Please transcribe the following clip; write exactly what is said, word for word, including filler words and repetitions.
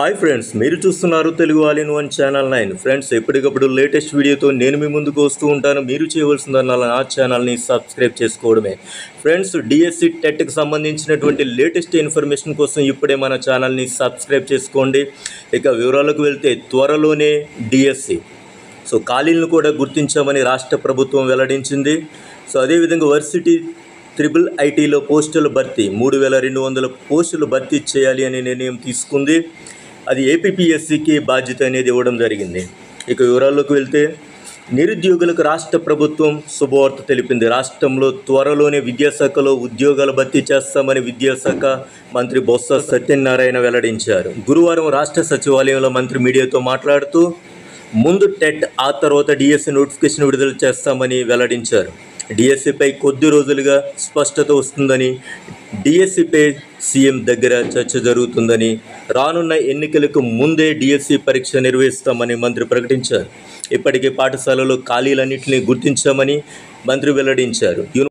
Hi friends, మీరు చూస్తున్నారు Telugu all in one channel nine. Friends, ఎప్పటికప్పుడు లేటెస్ట్ వీడియోతో నేను మీ ముందుకు వస్తూ ఉంటాను. మీరు చేయవలసిందన్న నా ఛానల్ని సబ్స్క్రైబ్ చేసుకోవడమే. ఫ్రెండ్స్, డిఎస్సి టెట్కి సంబంధించినటువంటి లేటెస్ట్ ఇన్ఫర్మేషన్ కోసం ఇప్పుడే మన ఛానల్ని సబ్స్క్రైబ్ చేసుకోండి. ఇక వివరాలకు వెళ్తే త్వరలోనే డిఎస్సి సో ఖాళీలను కూడా గుర్తించామని రాష్ట్ర ప్రభుత్వం వెల్లడించింది. సో అదేవిధంగా వర్సిటీ త్రిబుల్ ఐటీలో పోస్టుల భర్తీ మూడు వేల రెండు వందల పోస్టులు భర్తీ చేయాలి అనే నిర్ణయం తీసుకుంది. అది ఏపీపీఎస్సీకి బాధ్యత అనేది ఇవ్వడం జరిగింది. ఇక వివరాల్లోకి వెళ్తే నిరుద్యోగులకు రాష్ట్ర ప్రభుత్వం శుభవార్త తెలిపింది. రాష్ట్రంలో త్వరలోనే విద్యాశాఖలో ఉద్యోగాల భర్తీ చేస్తామని విద్యాశాఖ మంత్రి బొత్స సత్యనారాయణ వెల్లడించారు. గురువారం రాష్ట్ర సచివాలయంలో మంత్రి మీడియాతో మాట్లాడుతూ ముందు టెట్, ఆ తర్వాత డిఎస్సి నోటిఫికేషన్ విడుదల చేస్తామని వెల్లడించారు. డిఎస్సిపై కొద్ది రోజులుగా స్పష్టత వస్తుందని, డిఎస్సిపై సీఎం దగ్గర చర్చ జరుగుతుందని, రానున్న ఎన్నికలకు ముందే డిఎస్సి పరీక్ష నిర్వహిస్తామని మంత్రి ప్రకటించారు. ఇప్పటికే పాఠశాలలో ఖాళీలన్నింటినీ గుర్తించామని మంత్రి వెల్లడించారు.